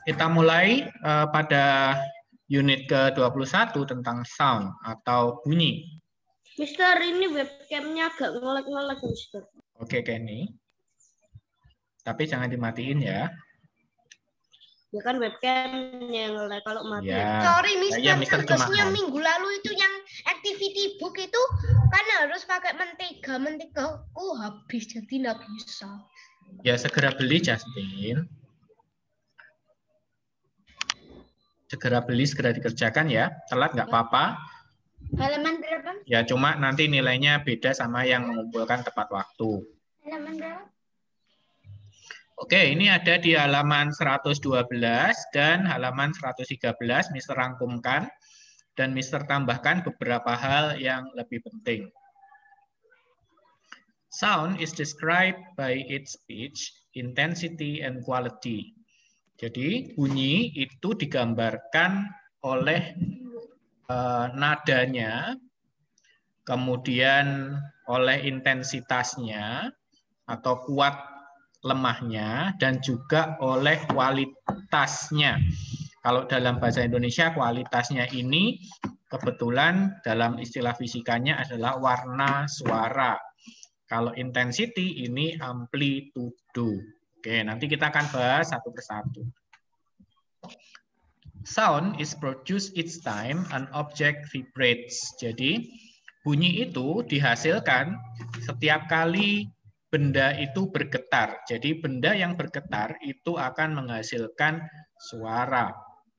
Kita mulai pada unit ke-21 tentang sound atau bunyi. Mister, ini webcamnya agak ngelek-ngelek, Mister. Oke, Kenny. Tapi jangan dimatiin ya. Ya kan webcamnya yang ngelek kalau mati. Ya. Sorry, Mister, Ya, Mister tugasnya cuma minggu lalu itu yang activity book itu kan harus pakai mentega. Mentegaku habis jadi nggak bisa. Ya, segera beli, Justin. Segera beli, segera dikerjakan ya. Telat nggak apa-apa. Halaman berapa? Ya, cuma nanti nilainya beda sama yang mengumpulkan tepat waktu. Halaman berapa? Oke, ini ada di halaman 112 dan halaman 113. Mister rangkumkan dan Mister tambahkan beberapa hal yang lebih penting. Sound is described by its pitch, intensity, and quality. Jadi, bunyi itu digambarkan oleh nadanya, kemudian oleh intensitasnya atau kuat lemahnya, dan juga oleh kualitasnya. Kalau dalam bahasa Indonesia, kualitasnya ini kebetulan dalam istilah fisikanya adalah warna suara. Kalau intensity ini amplitudo. Oke, nanti kita akan bahas satu persatu. Sound is produced each time an object vibrates. Jadi, bunyi itu dihasilkan setiap kali benda itu bergetar. Jadi, benda yang bergetar itu akan menghasilkan suara.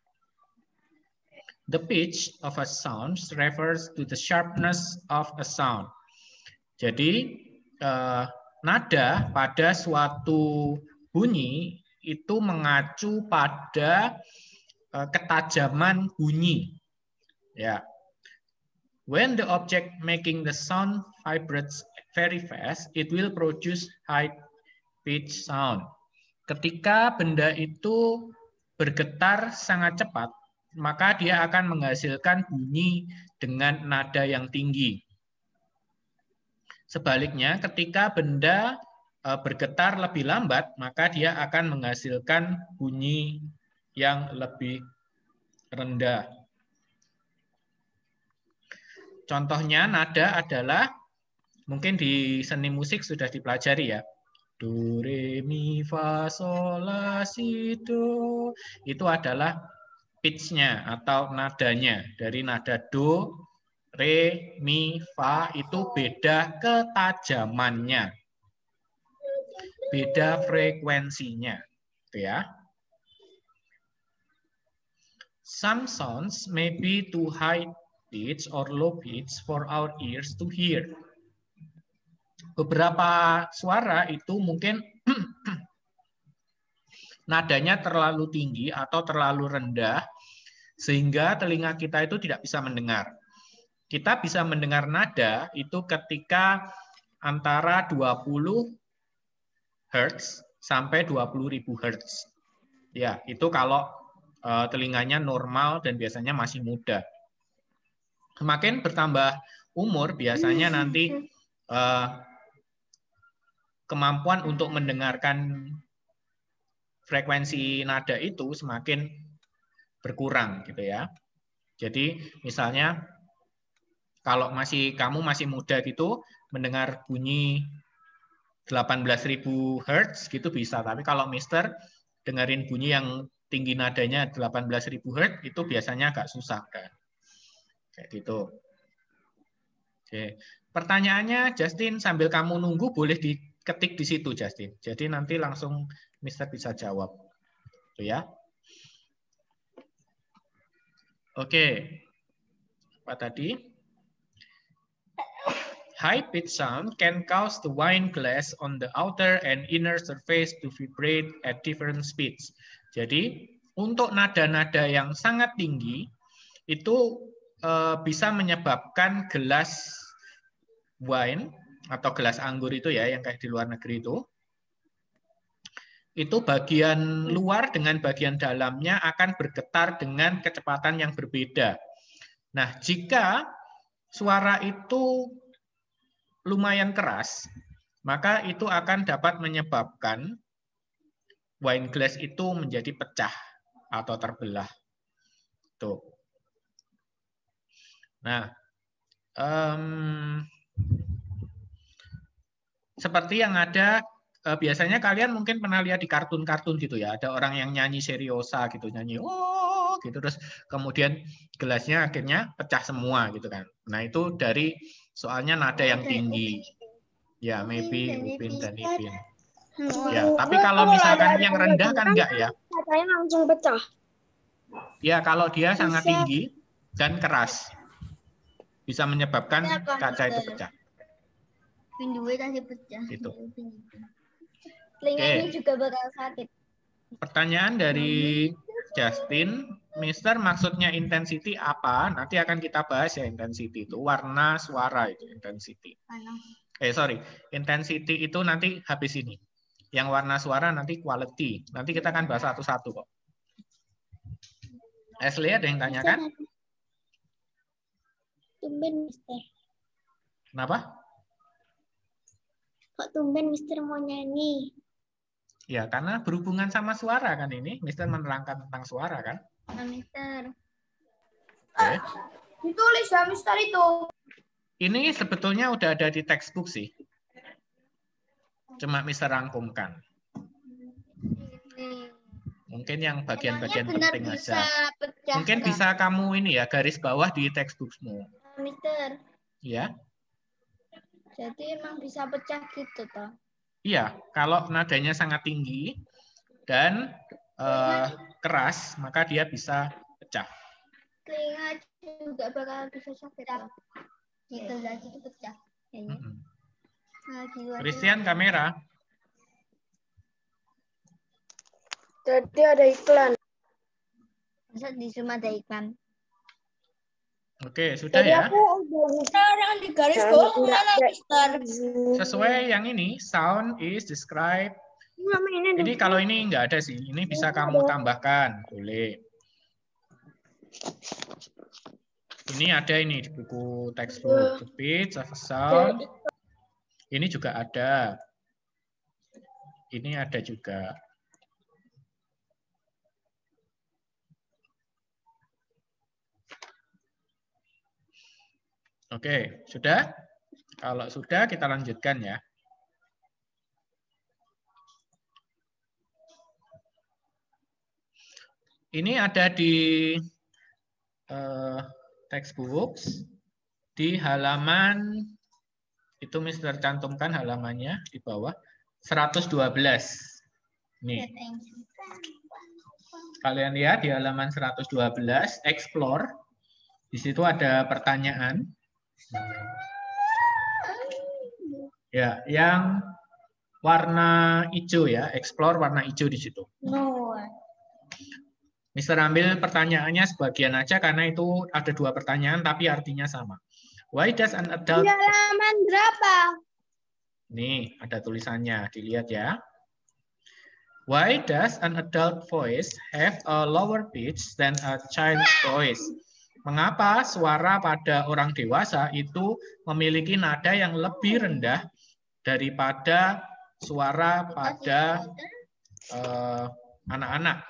The pitch of a sound refers to the sharpness of a sound. Jadi, nada pada suatu bunyi itu mengacu pada ketajaman bunyi. Ya. When the object making the sound vibrates very fast, it will produce high pitch sound. Ketika benda itu bergetar sangat cepat, maka dia akan menghasilkan bunyi dengan nada yang tinggi. Sebaliknya, ketika benda bergetar lebih lambat, maka dia akan menghasilkan bunyi yang lebih rendah. Contohnya nada adalah, mungkin di seni musik sudah dipelajari ya. Do, re, mi, fa, sol, la, si, do. Itu adalah pitch-nya atau nadanya. Dari nada do, re, mi, fa itu beda ketajamannya. Beda frekuensinya. Itu ya. Some sounds may be too high pitch or low pitch for our ears to hear. Beberapa suara itu mungkin nadanya terlalu tinggi atau terlalu rendah sehingga telinga kita itu tidak bisa mendengar. Kita bisa mendengar nada itu ketika antara 20 Hz sampai 20.000 Hz. Ya, itu kalau telinganya normal dan biasanya masih muda. Semakin bertambah umur, biasanya nanti kemampuan untuk mendengarkan frekuensi nada itu semakin berkurang gitu ya. Jadi misalnya kalau kamu masih muda gitu mendengar bunyi 18.000 Hz gitu bisa, tapi kalau Mister dengerin bunyi yang tinggi nadanya 18.000 Hz itu biasanya agak susah kan. Kayak gitu. Oke. Pertanyaannya, Justin, sambil kamu nunggu boleh diketik di situ, Justin. Jadi nanti langsung Mister bisa jawab. Tuh ya. Oke. Apa tadi? High pitch sound can cause the wine glass on the outer and inner surface to vibrate at different speeds. Jadi, untuk nada-nada yang sangat tinggi itu bisa menyebabkan gelas wine atau gelas anggur itu ya yang kayak di luar negeri itu bagian luar dengan bagian dalamnya akan bergetar dengan kecepatan yang berbeda. Nah, jika suara itu lumayan keras, maka itu akan dapat menyebabkan wine glass itu menjadi pecah. atau terbelah. Tuh. Nah, seperti yang ada biasanya kalian mungkin pernah lihat di kartun-kartun gitu ya, ada orang yang nyanyi seriosa gitu, nyanyi oh gitu, terus kemudian gelasnya akhirnya pecah semua gitu kan. Nah itu dari soalnya nada yang tinggi. Ya, maybe Upin dan Ipin. Ya, tapi kalau misalkan yang rendah kan enggak ya. Katanya langsung pecah. Ya, kalau dia sangat tinggi dan keras, bisa menyebabkan kaca itu pecah. Pindunya tadi pecah. Gitu. Telinganya juga bakal sakit. Pertanyaan dari Justin, Mister maksudnya intensity apa? Nanti akan kita bahas ya intensity itu. Warna suara itu intensity. Sorry, intensity itu nanti habis ini. Yang warna suara nanti quality. Nanti kita akan bahas satu-satu kok. Ashley ada yang tanyakan? Tumben Mister. Kenapa? Kok tumben Mister mau nyanyi? Ya, karena berhubungan sama suara kan ini. Mister menerangkan tentang suara kan? Mister. Oke. Ditulis ya Mister itu. Ini sebetulnya udah ada di textbook sih. Cuma Mister rangkumkan. Mungkin yang bagian-bagian penting aja. Mungkin bisa kamu ini ya, garis bawah di textbookmu. Mister. Ya. Jadi emang bisa pecah gitu toh? Iya, kalau nadanya sangat tinggi dan keras, maka dia bisa pecah. Telinga juga bakal bisa sakit. Gitu lagi itu pecah. Christian kamera. Jadi ada iklan. Masa di Zoom ada iklan? Oke, sudah ya. Jangan di garis bawah mana Mister? Sesuai yang ini, sound is described. Ini kalau ini nggak ada sih, ini bisa kamu tambahkan, boleh. Ini ada ini di buku textbook, the pitch of a sound. Ini juga ada. Ini ada juga. Oke, sudah? Kalau sudah, kita lanjutkan ya. Ini ada di textbooks, di halaman, itu Mister cantumkan halamannya di bawah, 112. Nih. Kalian lihat di halaman 112, explore. Di situ ada pertanyaan. Ya, yang warna hijau ya, explore warna hijau di situ. Mister ambil pertanyaannya sebagian aja karena itu ada 2 pertanyaan tapi artinya sama. Why does an adult... Di halaman berapa? Nih, ada tulisannya, dilihat ya. Why does an adult voice have a lower pitch than a child's voice? Mengapa suara pada orang dewasa itu memiliki nada yang lebih rendah daripada suara pada anak-anak?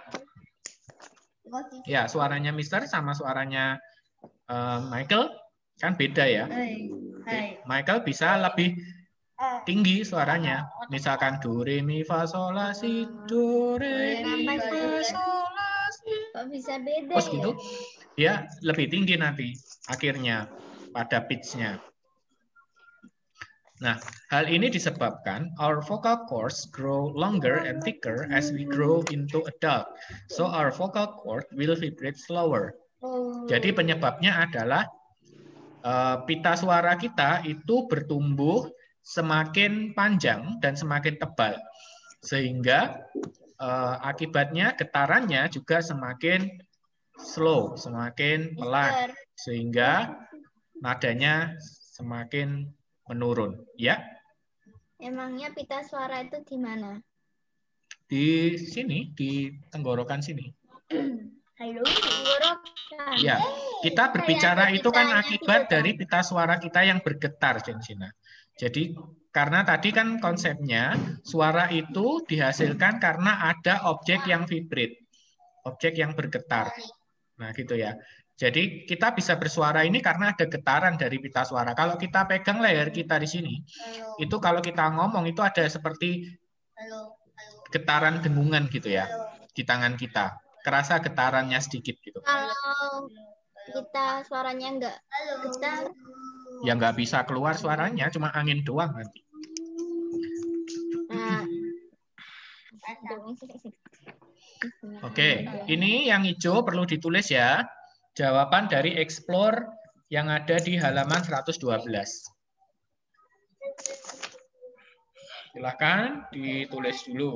Ya, suaranya Mister sama suaranya Michael kan beda ya. Michael bisa lebih tinggi suaranya. Misalkan do re mi fa sol la si, do re mi fa sol la si. Kok bisa beda Terus gitu. Dia lebih tinggi nanti akhirnya pada pitch-nya. Nah, hal ini disebabkan our vocal cords grow longer and thicker as we grow into adult. So our vocal cord will vibrate slower. Jadi penyebabnya adalah pita suara kita itu bertumbuh semakin panjang dan semakin tebal. Sehingga akibatnya getarannya juga semakin slow, semakin pelan, sehingga nadanya semakin menurun. Ya. Emangnya pita suara itu di mana? Di sini, di tenggorokan sini. Halo, tenggorokan. Ya, kita berbicara itu kan akibat dari pita suara kita yang bergetar, Jensina. Jadi karena tadi kan konsepnya suara itu dihasilkan karena ada objek yang vibrate. objek yang bergetar. Nah, gitu ya. Jadi kita bisa bersuara ini karena ada getaran dari pita suara. Kalau kita pegang leher kita di sini, itu kalau kita ngomong itu ada seperti getaran dengungan gitu ya di tangan kita. Kerasa getarannya sedikit gitu. Kalau kita suaranya enggak getar, Ya nggak bisa keluar suaranya, cuma angin doang nanti. nah, Oke, ini yang hijau perlu ditulis ya. Jawaban dari explore yang ada di halaman 112. Silakan ditulis dulu.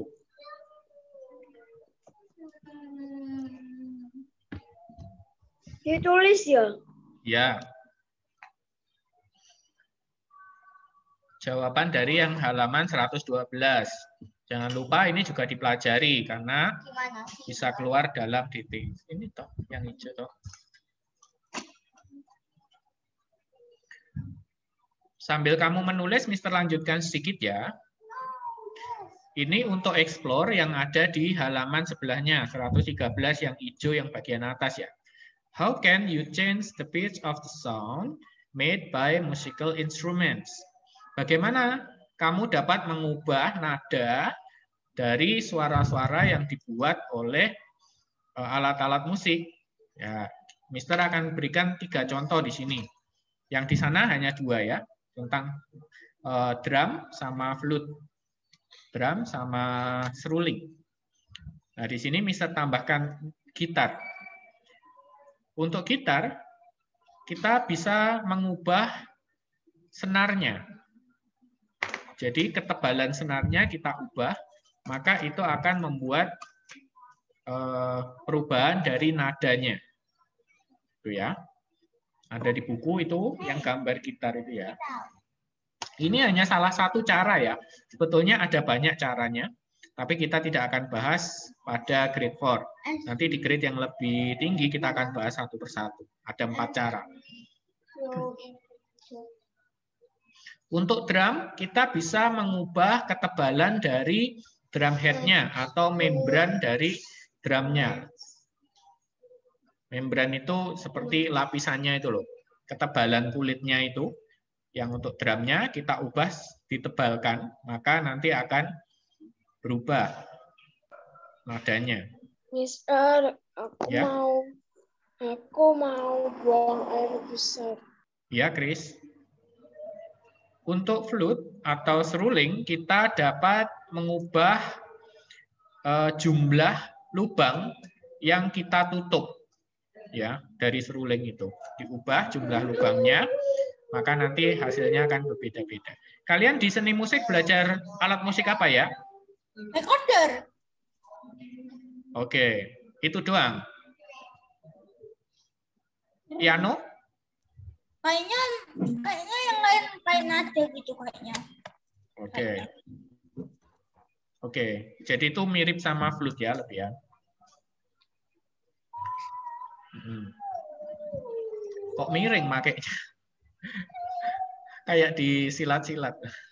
Ditulis ya. Ya. Jawaban dari yang halaman 112. Jangan lupa ini juga dipelajari karena bisa keluar dalam DT. Ini toh yang hijau toh. Sambil kamu menulis, Mister lanjutkan sedikit ya. Ini untuk explore yang ada di halaman sebelahnya, 113 yang hijau yang bagian atas ya. How can you change the pitch of the sound made by musical instruments? Bagaimana kamu dapat mengubah nada dari suara-suara yang dibuat oleh alat-alat musik? Ya, Mister akan berikan 3 contoh di sini. Yang di sana hanya 2 ya, tentang drum sama flute. Drum sama seruling. Nah, di sini Mister tambahkan gitar. Untuk gitar, kita bisa mengubah senarnya. Jadi ketebalan senarnya kita ubah, maka itu akan membuat perubahan dari nadanya. Itu ya. Ada di buku itu yang gambar gitar itu ya. Ini hanya salah satu cara ya. Sebetulnya ada banyak caranya, tapi kita tidak akan bahas pada grade 4. Nanti di grade yang lebih tinggi kita akan bahas satu persatu. Ada 4 cara. Untuk drum, kita bisa mengubah ketebalan dari drum head-nya atau membran dari drumnya. Membran itu seperti lapisannya itu loh. Ketebalan kulitnya itu. Yang untuk drumnya kita ubah ditebalkan, maka nanti akan berubah nadanya. Mister, Ya. aku mau buang air besar. Ya, Chris. Untuk flute atau seruling, kita dapat mengubah jumlah lubang yang kita tutup. Ya, dari seruling itu. Diubah jumlah lubangnya, maka nanti hasilnya akan berbeda-beda. Kalian di seni musik belajar alat musik apa ya? recorder. Oke, itu doang. Piano? Kayaknya yang lain kayak nada gitu kayaknya. Oke. Oke, jadi itu mirip sama flute ya, lebih ya. Kok miring makanya? Kayak di silat-silat.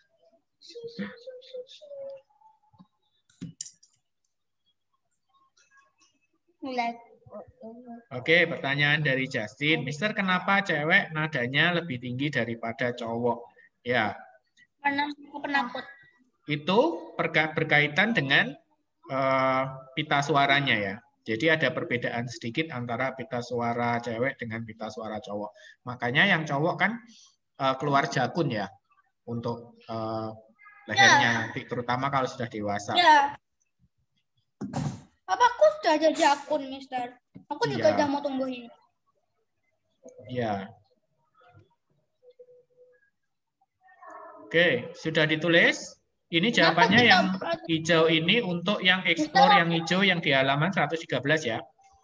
Oke, pertanyaan dari Justin. Mister, kenapa cewek nadanya lebih tinggi daripada cowok? Ya. Karena aku penakut. Itu berkaitan dengan pita suaranya ya. Jadi ada perbedaan sedikit antara pita suara cewek dengan pita suara cowok. Makanya yang cowok kan keluar jakun ya untuk lehernya nanti, terutama kalau sudah dewasa. Ya. Papaku sudah ada jakun, Mister. Aku juga udah mau tumbuhin. Ya. Oke, sudah ditulis? Ini jawabannya yang hijau ini untuk yang explore yang hijau yang di halaman 113 ya.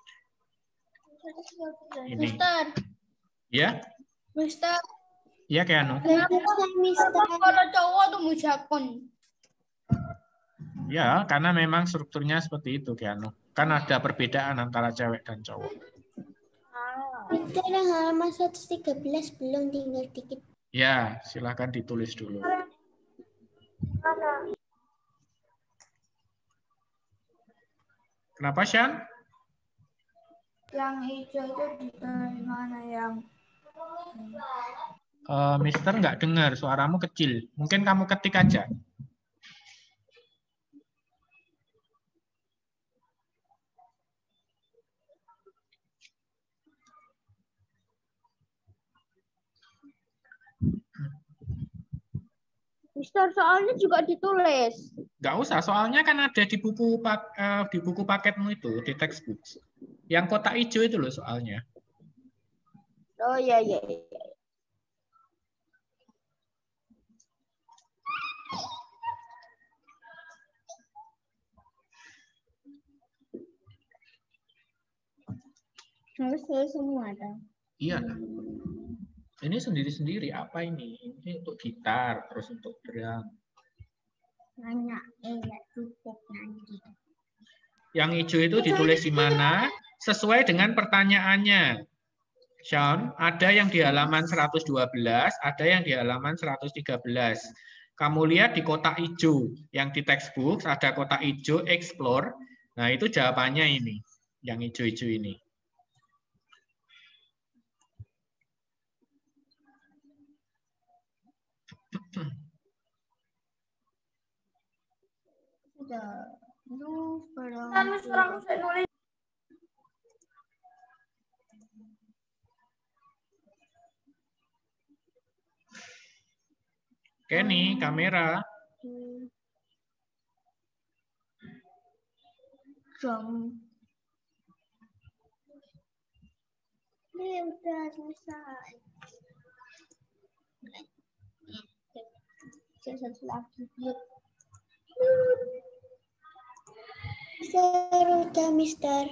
Ini. Mister. Ya? Mister. Iya, Keanu. Kalau cowok tumbuh jakun. Ya, karena memang strukturnya seperti itu, Keanu. Kan ada perbedaan antara cewek dan cowok. Mister, halaman 113 belum, tinggal dikit. Ya, silakan ditulis dulu. Kenapa, Shan? Yang hijau itu di mana yang? Mister nggak dengar, suaramu kecil. Mungkin kamu ketik aja. Mister, soalnya juga ditulis. Nggak usah, soalnya kan ada di buku paketmu itu, di textbook. Yang kotak hijau itu loh soalnya. Oh iya iya. Harus tulis semua dong. Iya. Ini sendiri-sendiri apa ini? Ini untuk gitar, terus untuk drum. Nanya, enggak cukup nanti. Yang hijau itu ditulis di mana? Sesuai dengan pertanyaannya. Sean, ada yang di halaman 112, ada yang di halaman 113. Kamu lihat di kotak hijau, yang di textbook ada kotak hijau, explore. Nah, itu jawabannya ini, yang hijau-hijau ini. Kenny, kamera. Ini udah selesai. Satu lagi. Udah, Mister.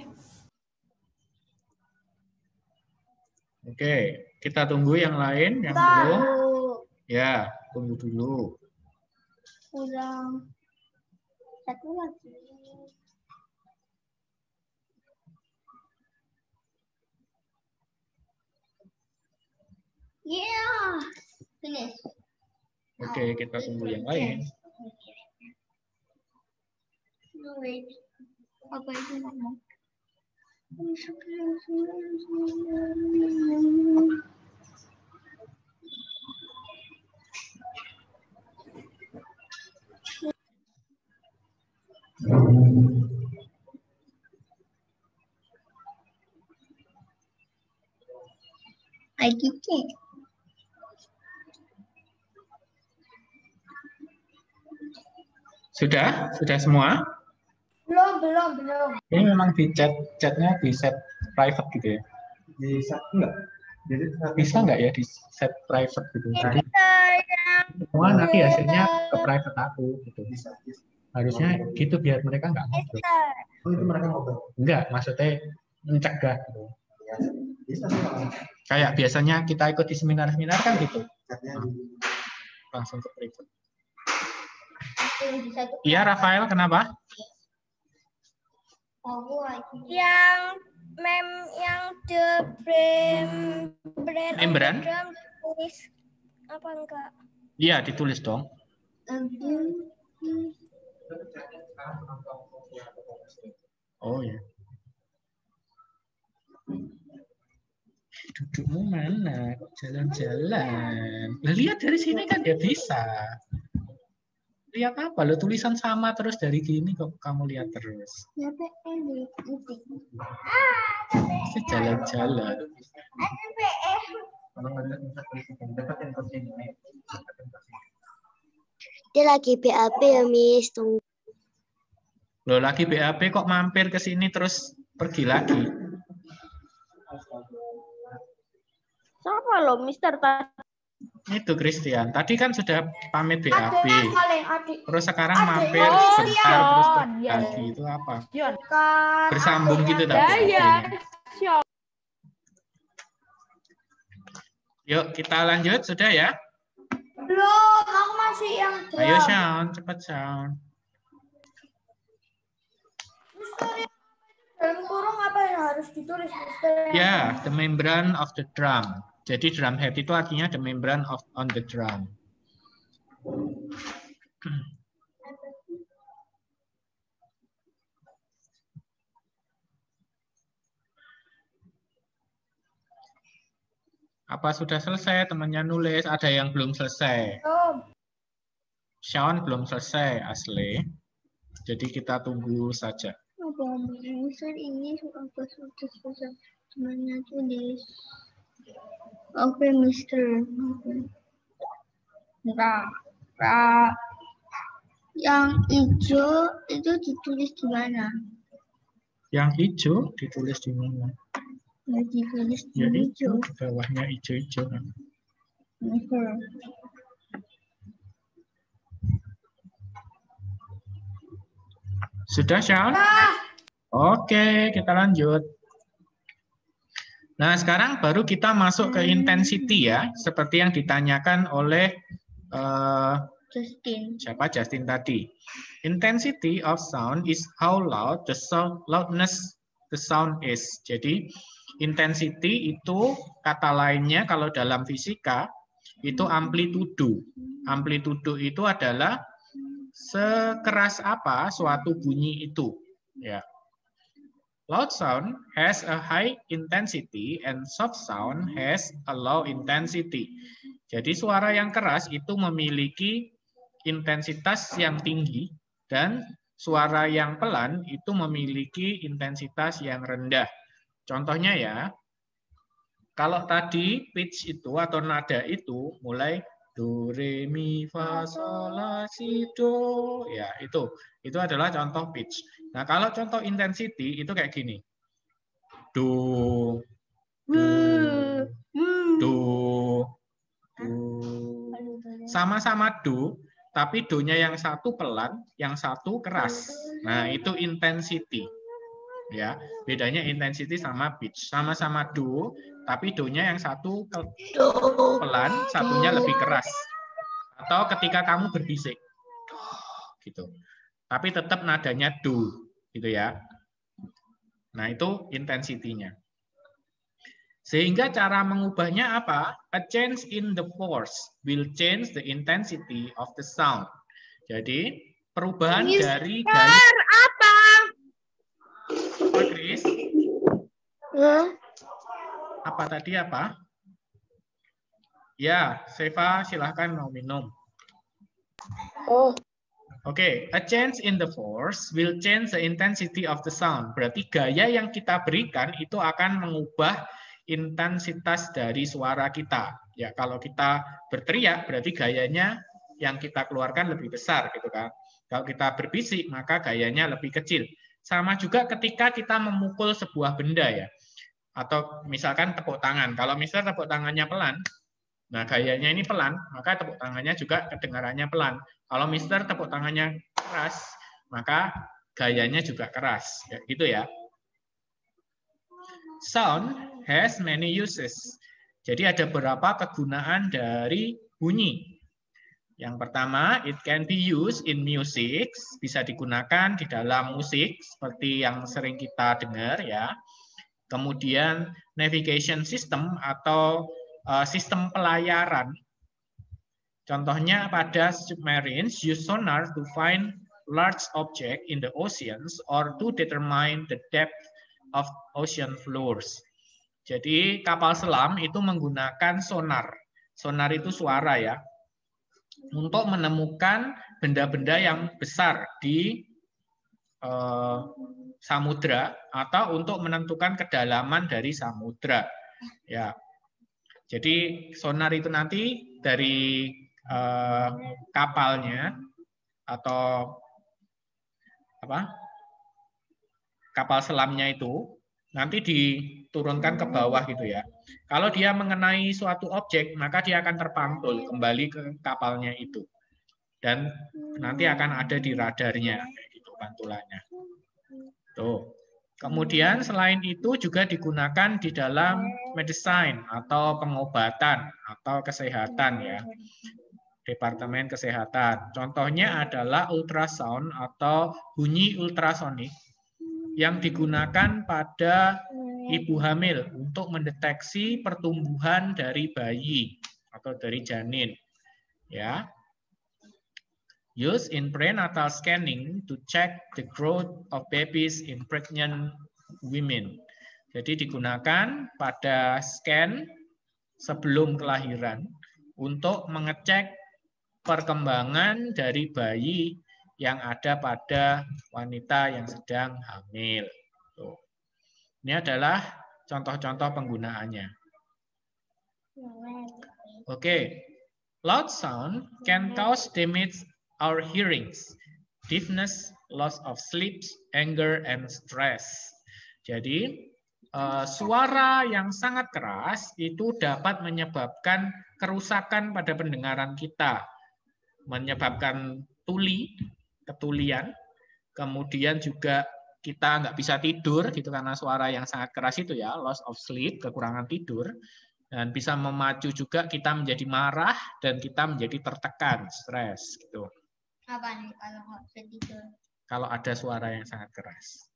Oke, kita tunggu yang lain, yang belum. Ya, tunggu dulu. Kurang satu lagi. Yeah, finish. Oke, kita tunggu yang lain. No, wait. Apa itu ngomong? Gitu. Sudah? Sudah semua? Belum. Ini memang di chatnya di set private gitu ya? Di set enggak? Jadi bisa nggak ya di set private gitu? Jadi semua nanti hasilnya ke private aku gitu. Harusnya gitu biar mereka nggak ngobrol. Oh itu mereka ngobrol? Enggak, maksudnya mencegah gitu. Kayak biasanya kita ikut di seminar-seminar kan gitu. Langsung ke private. Iya, Rafael, kenapa? Yang yang the Membran? tulis apa enggak? Iya, ditulis dong. Oh ya. Dudukmu mana? Kok jalan-jalan? Lah, lihat dari sini kan ya bisa. Lihat apa? Lo tulisan sama terus dari gini kok kamu lihat terus. Jalan-jalan. Dia lagi BAB ya, Miss. Tunggu. Lo lagi BAB kok mampir ke sini terus pergi lagi? Siapa lo, Mister? Itu Christian. Tadi kan sudah pamit BAB. Terus sekarang mampir Oh, sebentar terus pergi lagi. Itu apa? Bersambung gitu tapi. Yuk kita lanjut sudah ya. Belum, aku masih yang drum. Ayo Sean, cepat Sean. Dalam kurung apa yang harus ditulis, Mister? Ya, the membrane of the drum. Jadi drum head itu artinya the membrane on the drum. Apa sudah selesai? Temannya nulis. Ada yang belum selesai. Sean belum selesai, asli. Jadi kita tunggu saja. Mister ini sudah selesai. Temannya tulis. Oke, Mister. Yang hijau itu ditulis di mana? Yang hijau ditulis di mana? Ya, ditulis di Ya hijau. itu, di bawahnya hijau-hijau. Sudah, Sean? Oke, kita lanjut. Nah, sekarang baru kita masuk ke intensity ya, seperti yang ditanyakan oleh Justin tadi. Intensity of sound is how loud the loudness the sound is. Jadi, intensity itu kata lainnya kalau dalam fisika itu amplitudo. Amplitudo itu adalah sekeras apa suatu bunyi itu. Ya. Loud sound has a high intensity and soft sound has a low intensity. Jadi suara yang keras itu memiliki intensitas yang tinggi dan suara yang pelan itu memiliki intensitas yang rendah. Contohnya ya, kalau tadi pitch itu atau nada itu mulai do, re, mi, fa, sol, la, si, do, ya itu adalah contoh pitch. Nah kalau contoh intensity itu kayak gini, do, do, do, do, sama-sama do, tapi do-nya yang satu pelan, yang satu keras. Nah itu intensity. Ya, bedanya intensity sama pitch. Sama-sama do, tapi do-nya yang satu pelan, satunya lebih keras. Atau ketika kamu berbisik. Gitu. Tapi tetap nadanya do, gitu ya. Nah, itu intensity-nya. Sehingga cara mengubahnya apa? A change in the force will change the intensity of the sound. Jadi, perubahan dari gaya apa? Chris? Apa tadi apa? Ya, Seva silahkan mau minum. Oke, a change in the force will change the intensity of the sound. Berarti gaya yang kita berikan itu akan mengubah intensitas dari suara kita. Ya, kalau kita berteriak berarti gayanya yang kita keluarkan lebih besar gitu kan. Kalau kita berbisik maka gayanya lebih kecil. Sama juga ketika kita memukul sebuah benda ya. Atau misalkan tepuk tangan. Kalau misalnya tepuk tangannya pelan, nah gayanya ini pelan, maka tepuk tangannya juga kedengarannya pelan. Kalau Mister tepuk tangannya keras, maka gayanya juga keras. Ya, gitu ya. Sound has many uses. Jadi ada beberapa kegunaan dari bunyi. Yang pertama, it can be used in music, bisa digunakan di dalam musik seperti yang sering kita dengar ya. Kemudian navigation system atau sistem pelayaran. Contohnya pada submarines use sonar to find large object in the oceans or to determine the depth of ocean floors. Jadi kapal selam itu menggunakan sonar. Sonar itu suara ya. Untuk menemukan benda-benda yang besar di samudra atau untuk menentukan kedalaman dari samudra. Ya. Jadi sonar itu nanti dari kapalnya atau apa? Kapal selamnya itu nanti diturunkan ke bawah gitu ya. Kalau dia mengenai suatu objek, maka dia akan terpantul kembali ke kapalnya itu. Dan nanti akan ada di radarnya gitu pantulannya. Tuh. Kemudian selain itu juga digunakan di dalam medicine atau pengobatan atau kesehatan ya. Departemen Kesehatan. Contohnya adalah ultrasound atau bunyi ultrasonik yang digunakan pada ibu hamil untuk mendeteksi pertumbuhan dari bayi atau dari janin. Ya. Used in prenatal scanning to check the growth of babies in pregnant women. Jadi digunakan pada scan sebelum kelahiran untuk mengecek perkembangan dari bayi yang ada pada wanita yang sedang hamil. Tuh. Ini adalah contoh-contoh penggunaannya. Oke. Loud sound can cause damage our hearings, deafness, loss of sleep, anger, and stress. Jadi, suara yang sangat keras itu dapat menyebabkan kerusakan pada pendengaran kita, menyebabkan ketulian, kemudian juga kita nggak bisa tidur gitu karena suara yang sangat keras itu ya, loss of sleep, kekurangan tidur. Dan bisa memacu juga kita menjadi marah dan kita menjadi tertekan, stres gitu. Apa nih kalau nggak bisa tidur? Kalau ada suara yang sangat keras.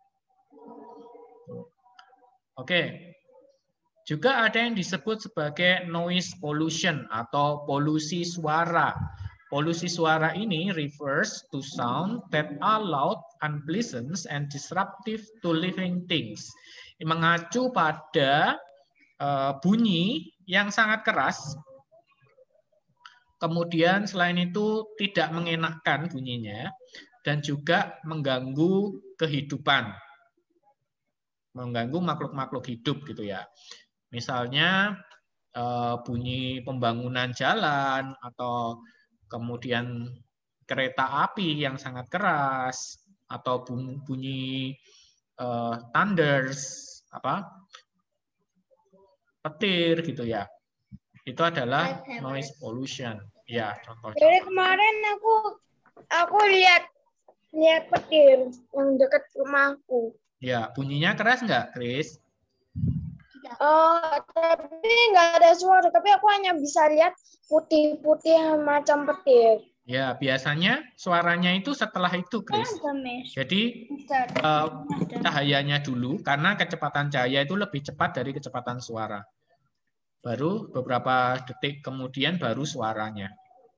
Oke. Juga ada yang disebut sebagai noise pollution atau polusi suara. Polusi suara ini refers to sound that are loud, unpleasant, and disruptive to living things. Mengacu pada bunyi yang sangat keras, kemudian selain itu tidak mengenakkan bunyinya, dan juga mengganggu kehidupan, mengganggu makhluk-makhluk hidup gitu ya. Misalnya bunyi pembangunan jalan atau kemudian kereta api yang sangat keras atau bunyi thunders petir gitu ya. Itu adalah noise pollution. Ya, contohnya. Dari kemarin aku lihat petir yang dekat rumahku. Ya, bunyinya keras nggak, Chris? Tapi nggak ada suara. Tapi aku hanya bisa lihat putih-putih macam petir. Ya, biasanya suaranya itu setelah itu, Chris. Jadi cahayanya dulu, karena kecepatan cahaya itu lebih cepat dari kecepatan suara. Baru beberapa detik kemudian baru suaranya.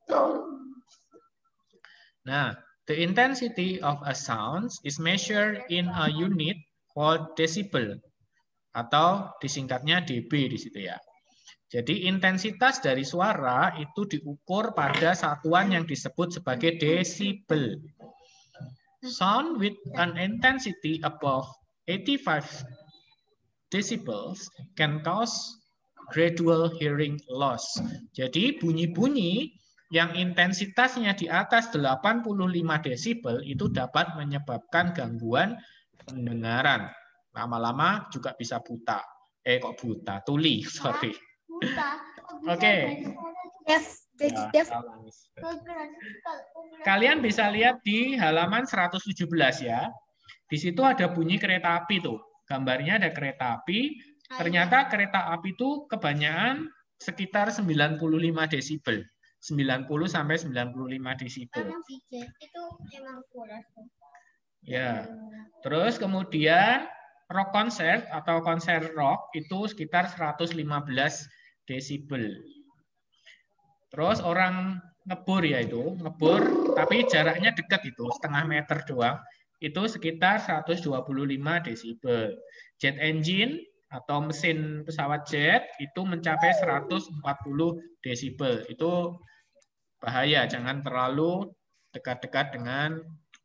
Nah, the intensity of a sound is measured in a unit called decibel, atau disingkatnya dB di situ ya. Jadi intensitas dari suara itu diukur pada satuan yang disebut sebagai desibel. Sound with an intensity above 85 decibels can cause gradual hearing loss. Jadi bunyi-bunyi yang intensitasnya di atas 85 desibel itu dapat menyebabkan gangguan pendengaran. Lama-lama juga bisa buta. Tuli, sorry. Oke. Kalian bisa lihat di halaman 117 ya. Di situ ada bunyi kereta api tuh. Gambarnya ada kereta api. Ternyata kereta api itu kebanyakan sekitar 95 desibel. 90 sampai 95 desibel. Itu emang kurang. Ya. Terus kemudian rock concert atau konser rock itu sekitar 115 desibel. Terus orang ngebor ya itu, ngebor tapi jaraknya dekat itu, setengah meter doang. Itu sekitar 125 desibel. Jet engine atau mesin pesawat jet itu mencapai 140 desibel. Itu bahaya, jangan terlalu dekat-dekat dengan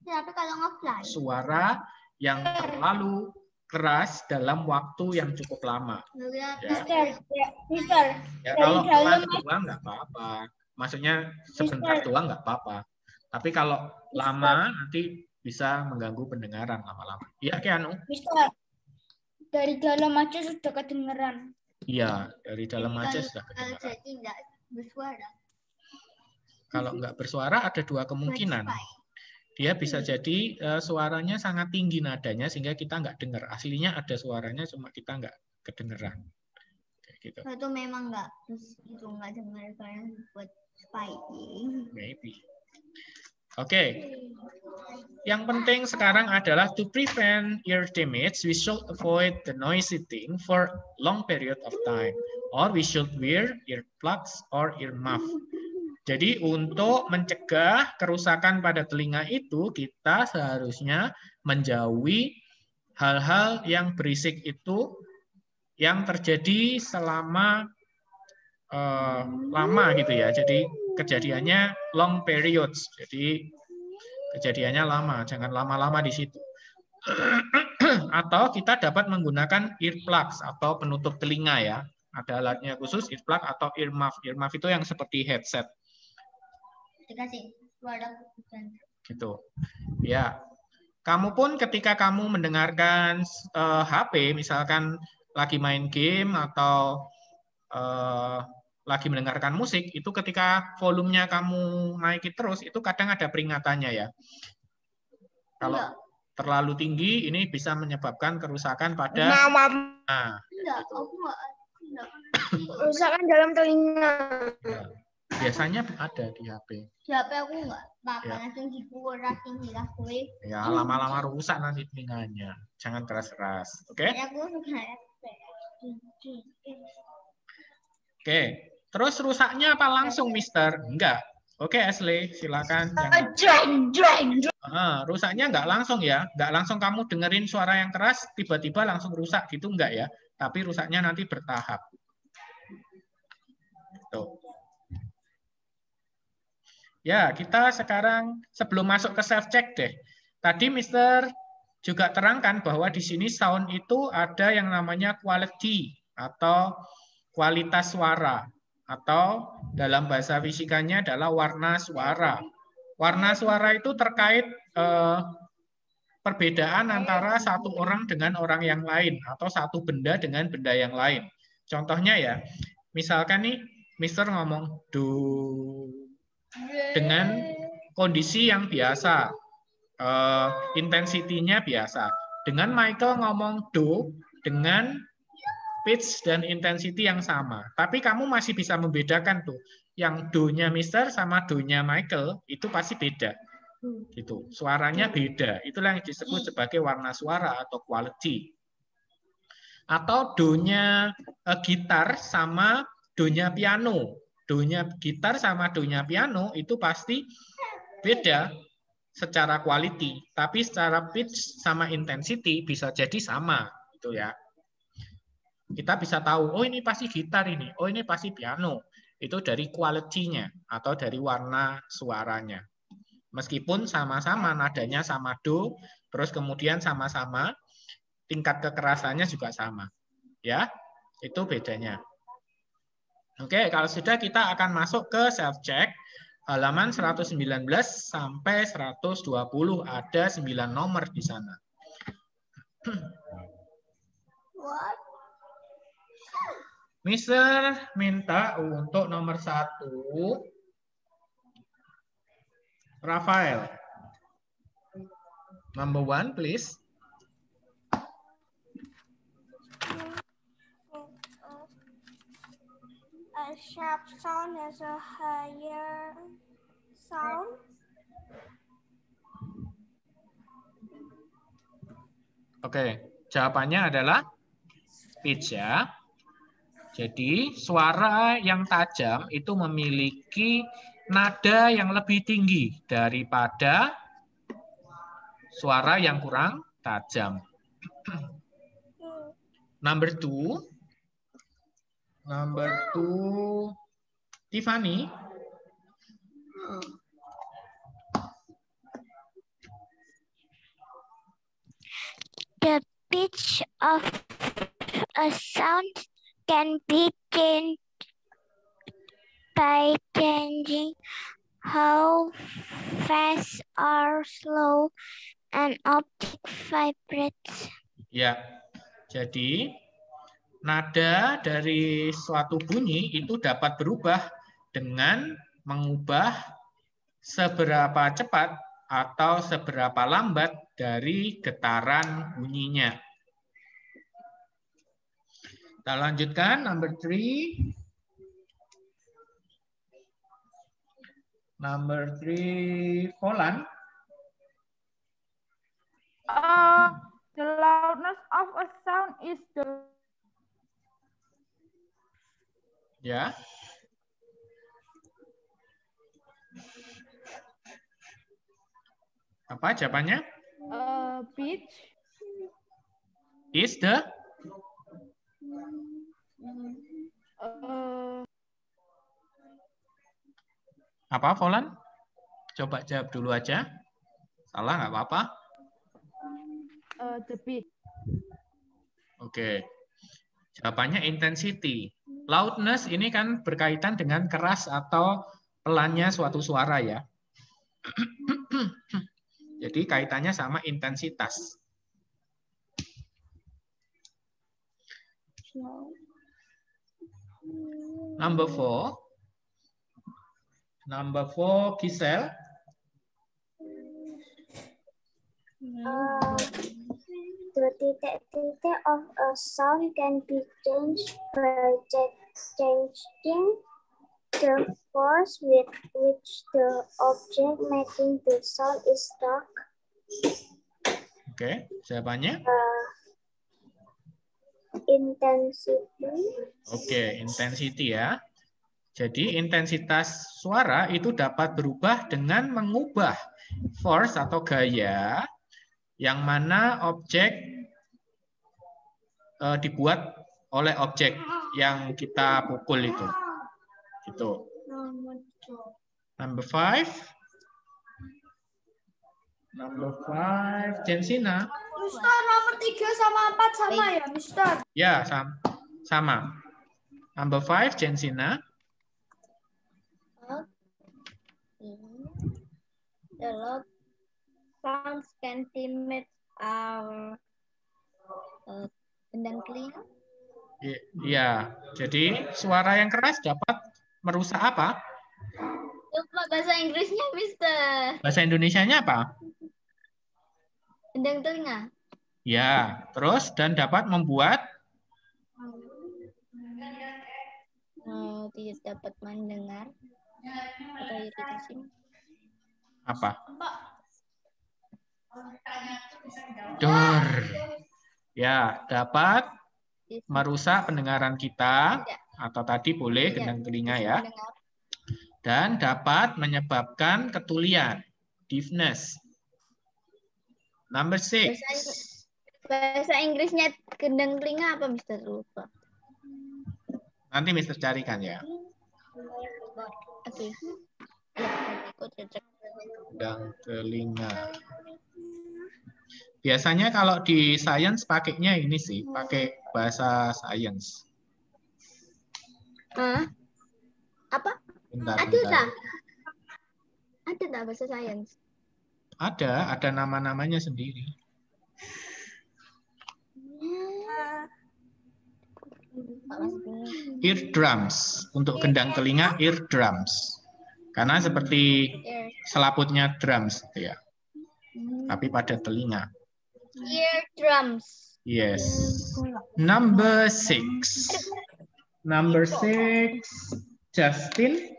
suara yang terlalu keras dalam waktu yang cukup lama. Ya, kalau pelan doang nggak apa-apa. Maksudnya sebentar doang nggak apa-apa. Tapi kalau lama nanti bisa mengganggu pendengaran lama-lama. Iya, Keanu? Dari dalam aja sudah kedengeran. Iya, dari dalam aja sudah kedengeran. Jadi nggak bersuara. Kalau nggak bersuara ada dua kemungkinan. Dia bisa jadi suaranya sangat tinggi nadanya sehingga kita nggak dengar. Aslinya ada suaranya cuma kita nggak kedengeran. Kayak gitu. Itu memang nggak dengar karena buat spying. Maybe. Oke. Yang penting sekarang adalah to prevent ear damage, we should avoid the noisy thing for long period of time, or we should wear earplugs or earmuff. Jadi untuk mencegah kerusakan pada telinga itu, kita seharusnya menjauhi hal-hal yang berisik itu yang terjadi selama lama gitu ya. Jadi kejadiannya long periods. Jadi kejadiannya lama, jangan lama-lama di situ. Atau kita dapat menggunakan earplugs atau penutup telinga ya. Ada alatnya khusus, earplug atau earmuff. Earmuff itu yang seperti headset. Dikasih wadah Gitu. Ya. Kamu pun ketika kamu mendengarkan HP, misalkan lagi main game atau lagi mendengarkan musik, itu ketika volumenya kamu naikin terus, itu kadang ada peringatannya ya. Kalau terlalu tinggi, ini bisa menyebabkan kerusakan pada... Nah, Kerusakan dalam telinga. ya. Biasanya ada di HP. Di HP aku enggak apa-apa, Ya. langsung dikuras tinggi lah gue. Ya, lama-lama rusak nanti telinganya. Jangan keras-keras. Oke? Aku suka Oke. Terus rusaknya apa langsung, Mister? Enggak. Oke, Ashley, silakan. Rusaknya enggak langsung ya. Enggak langsung kamu dengerin suara yang keras, tiba-tiba langsung rusak gitu enggak ya. Tapi rusaknya nanti bertahap. Tuh. Ya, kita sekarang sebelum masuk ke self check deh. Tadi Mister juga terangkan bahwa di sini sound itu ada yang namanya quality atau kualitas suara atau dalam bahasa fisikanya adalah warna suara. Warna suara itu terkait perbedaan antara satu orang dengan orang yang lain atau satu benda dengan benda yang lain. Contohnya ya, misalkan nih Mister ngomong do dengan kondisi yang biasa, intensitinya biasa. Dengan Michael ngomong do dengan pitch dan intensity yang sama. Tapi kamu masih bisa membedakan tuh, yang do-nya Mister sama do-nya Michael itu pasti beda. Gitu. Suaranya beda. Itulah yang disebut sebagai warna suara atau quality. Atau do-nya gitar sama do-nya piano. Do-nya gitar sama do-nya piano itu pasti beda secara quality, tapi secara pitch sama intensity bisa jadi sama, gitu ya. Kita bisa tahu, oh ini pasti gitar ini, oh ini pasti piano. Itu dari quality-nya atau dari warna suaranya. Meskipun sama-sama nadanya sama do, terus kemudian sama-sama tingkat kekerasannya juga sama. Ya, itu bedanya. Oke, kalau sudah kita akan masuk ke self check halaman 119 sampai 120, ada 9 nomor di sana. Mister minta untuk nomor 1 Rafael. Number 1 please. A sharp sound is a higher sound. Oke, jawabannya adalah pitch ya. Jadi suara yang tajam itu memiliki nada yang lebih tinggi daripada suara yang kurang tajam. Number 2. Number 2, Tiffany. The pitch of a sound can be changed by changing how fast or slow an object vibrates. Ya, jadi nada dari suatu bunyi itu dapat berubah dengan mengubah seberapa cepat atau seberapa lambat dari getaran bunyinya. Kita lanjutkan, number 3. Number 3, Polan. The loudness of a sound is the... Ya. Apa jawabannya? Pitch Is the? Apa, Volan? Coba jawab dulu aja. Salah nggak apa-apa. The beat. Oke. Jawabannya intensity. Loudness ini kan berkaitan dengan keras atau pelannya suatu suara ya. Jadi kaitannya sama intensitas. Number 4. Number 4, Giselle. The titik-titik of a sound can be changed by changing the force with which the object making the sound is struck. Oke, jawabannya? Intensity. Oke, intensity ya. Jadi intensitas suara itu dapat berubah dengan mengubah force atau gaya yang mana objek dibuat oleh objek yang kita pukul itu. Gitu. Number 5. Number 5, Jensina. Mister, nomor 3 sama 4 sama ya, Mister? Ya, sama. Number 5, Jensina. The loud sounds can damage our gendang telinga. Iya, jadi suara yang keras dapat merusak apa? Lupa bahasa Inggrisnya, Mister. Bahasa Indonesianya apa? Gendang telinga. Ya, terus dan dapat membuat Tidak dapat mendengar atau iritasi. apa? Dor. Ya, dapat merusak pendengaran kita atau tadi boleh gendang telinga ya. Dan dapat menyebabkan ketulian, deafness. Number 6. Bahasa Inggrisnya gendang telinga apa, Mister? Lupa. Nanti Mister carikan ya. Oke. Gendang telinga. Biasanya kalau di science pakainya ini sih, pakai bahasa science. Apa? Bentar. Ada tak bahasa sains? Ada nama-namanya sendiri. Eardrums, untuk gendang telinga eardrums. Karena seperti selaputnya drums gitu ya. Tapi pada telinga. Eardrums. Yes. Number 6. Number 6, Justin.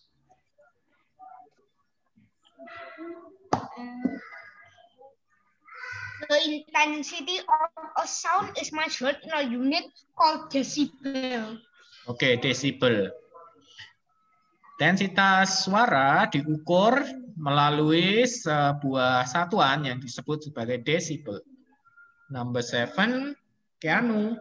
The intensity of a sound is measured in a unit called decibel. Oke, desibel. Intensitas suara diukur melalui sebuah satuan yang disebut sebagai desibel. Number 7, Keanu.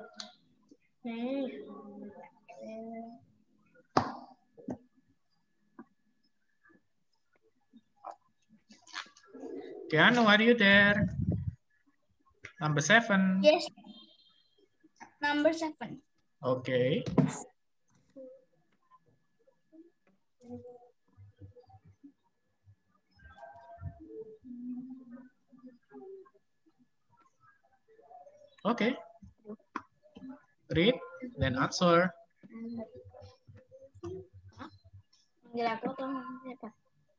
Keanu, are you there? Number 7. Yes. Number 7. Okay. Okay. Read, then answer. Manggil aku atau siapa?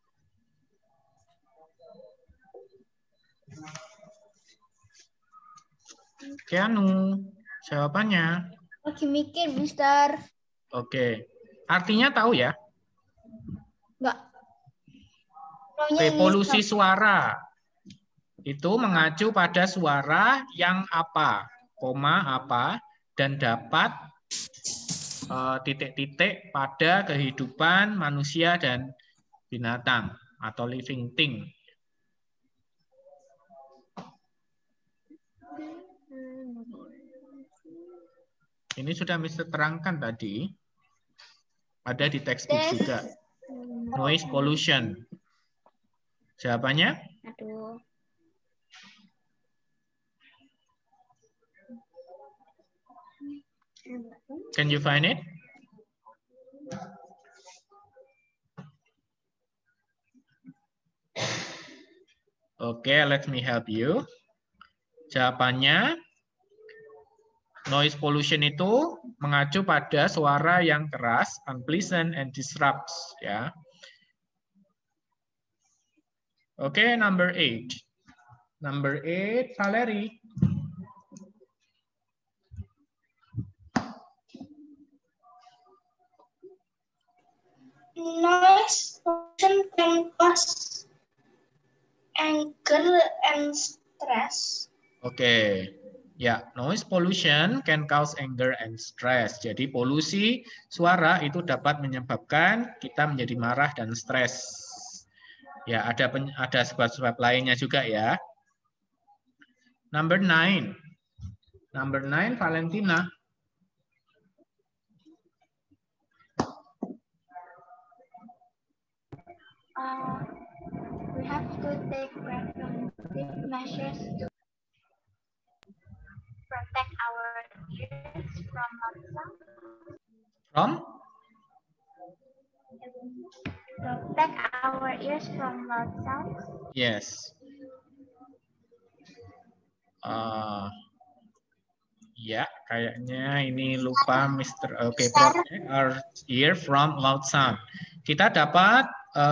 Keanu, jawabannya. Lagi mikir, Mister. Oke. Artinya tahu ya? Enggak. Revolusi suara itu mengacu pada suara yang apa, koma apa, dan dapat titik-titik pada kehidupan manusia dan binatang atau living thing. Ini sudah Mister terangkan tadi. Ada di textbook juga. Noise pollution. Jawabannya? Aduh. Can you find it? Okay, let me help you. Jawabannya, noise pollution itu mengacu pada suara yang keras, unpleasant and disrupts, ya. Oke, number 8. Number 8, Valerie. Noise pollution can cause anger and stress. Oke, ya, noise pollution can cause anger and stress. Jadi polusi suara itu dapat menyebabkan kita menjadi marah dan stres. Ya, ada sebab-sebab lainnya juga ya. Number 9. Number 9, Valentina. We have to take preventive measures to protect our ears from loud sound. From? Protect our ears from loud sounds. Yes. Ya, kayaknya ini lupa Mr. Oke, protect our ear from loud sound. Kita dapat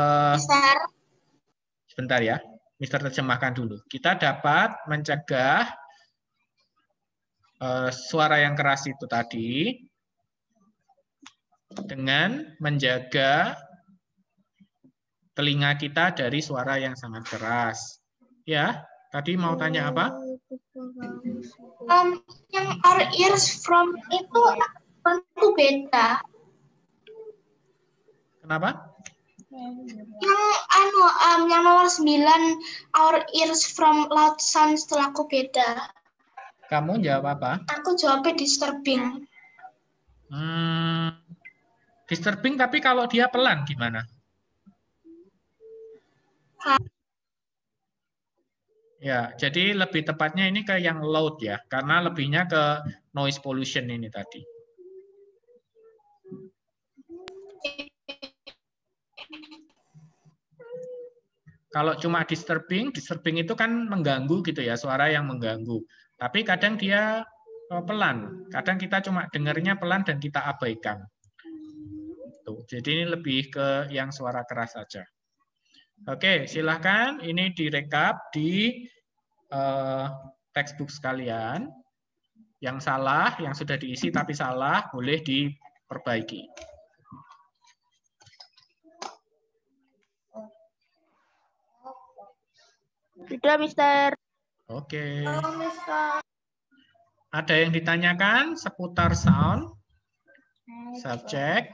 sebentar ya, Mister terjemahkan dulu. Kita dapat mencegah suara yang keras itu tadi dengan menjaga telinga kita dari suara yang sangat keras. Ya, tadi mau tanya apa? Yang our ears from itu beda. Kenapa? Yang nomor 9 our ears from loud sound setelah aku beda. Kamu jawab apa? Aku jawabnya disturbing. Disturbing tapi kalau dia pelan gimana? Ya, jadi lebih tepatnya ini ke yang loud ya, karena lebihnya ke noise pollution ini tadi. Kalau cuma disturbing itu kan mengganggu gitu ya, suara yang mengganggu. Tapi kadang dia pelan, kadang kita cuma dengarnya pelan dan kita abaikan. Tuh, jadi ini lebih ke yang suara keras saja. Oke, silahkan ini direkap di textbook sekalian. Yang salah, yang sudah diisi tapi salah, boleh diperbaiki. Sudah, Mister. Oke. Ada yang ditanyakan seputar sound, subjek?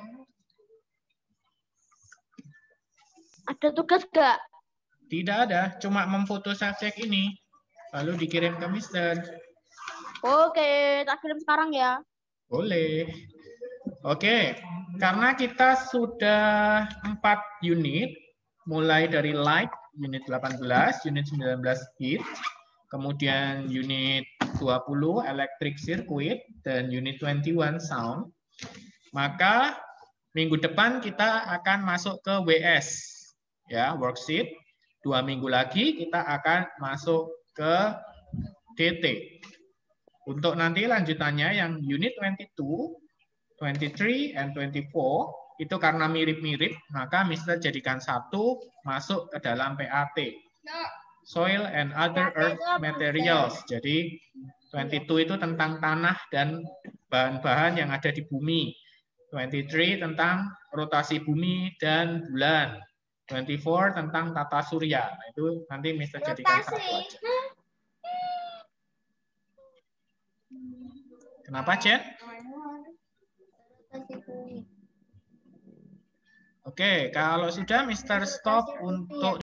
Ada tugas nggak? Tidak ada, cuma memfoto subjek ini, lalu dikirim ke Mister. Oke, tak kirim sekarang ya. Boleh. Oke, karena kita sudah 4 unit, mulai dari light, unit 18, unit 19 heat, kemudian unit 20 electric circuit, dan unit 21 sound, maka minggu depan kita akan masuk ke WS, ya, worksheet. 2 minggu lagi kita akan masuk ke DT. Untuk nanti lanjutannya yang unit 22, 23, and 24, itu karena mirip-mirip, maka Mister jadikan satu masuk ke dalam PAT. Soil and other earth materials. Jadi 22 itu tentang tanah dan bahan-bahan yang ada di bumi. 23 tentang rotasi bumi dan bulan. 24 tentang tata surya. Itu nanti Mister jadikan satu aja. Kenapa, Jen? Oke, kalau sudah Mister stop untuk